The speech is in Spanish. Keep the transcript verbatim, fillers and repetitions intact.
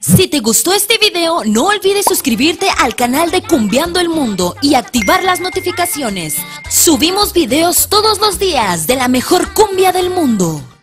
Si te gustó este video, no olvides suscribirte al canal de Cumbiando el Mundo y activar las notificaciones. Subimos videos todos los días de la mejor cumbia del mundo.